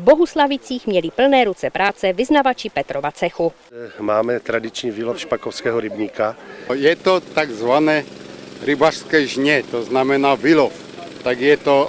Bohuslavicích měli plné ruce práce vyznavači Petrova cechu. Máme tradiční výlov špakovského rybníka. Je to takzvané rybařské žně, to znamená vylov. Tak je to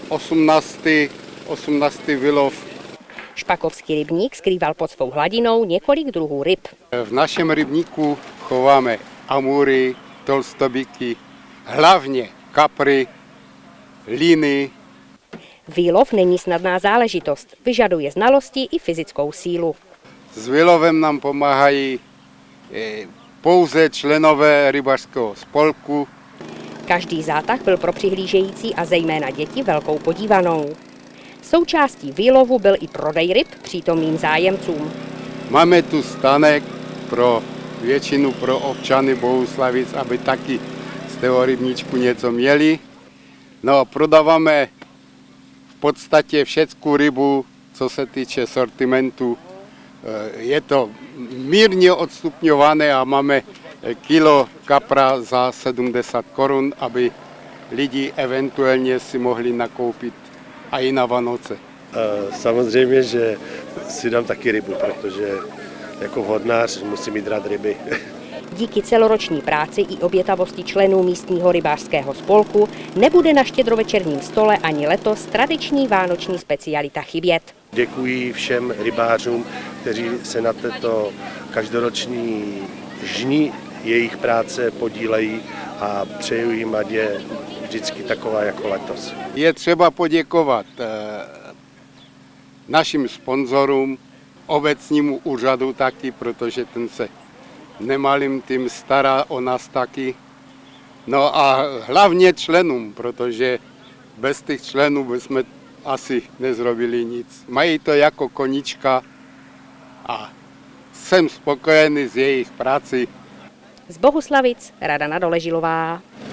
18. vylov. Špakovský rybník skrýval pod svou hladinou několik druhů ryb. V našem rybníku chováme amury, tolstobiky, hlavně kapry, líny. Výlov není snadná záležitost, vyžaduje znalosti i fyzickou sílu. S výlovem nám pomáhají pouze členové rybářského spolku. Každý zátah byl pro přihlížející a zejména děti velkou podívanou. Součástí výlovu byl i prodej ryb přítomným zájemcům. Máme tu stanek většinu pro občany Bohuslavic, aby taky z toho rybníčku něco měli. No, prodáváme v podstatě všeckou rybu, co se týče sortimentu. Je to mírně odstupňované a máme kilo kapra za 70 korun, aby lidi eventuálně si mohli nakoupit a i na Vánoce. Samozřejmě, že si dám taky rybu, protože jako vodnář musím mít rád ryby. Díky celoroční práci i obětavosti členů místního rybářského spolku nebude na štědrovečerním stole ani letos tradiční vánoční specialita chybět. Děkuji všem rybářům, kteří se na této každoroční žni jejich práce podílejí a přeju jim, ať je vždycky taková jako letos. Je třeba poděkovat našim sponzorům, obecnímu úřadu taky, protože ten se nemalým tím stará o nás taky. No a hlavně členům, protože bez těch členů bychom asi nezrobili nic. Mají to jako koníčka a jsem spokojený s jejich prací. Z Bohuslavic Radana Doležilová.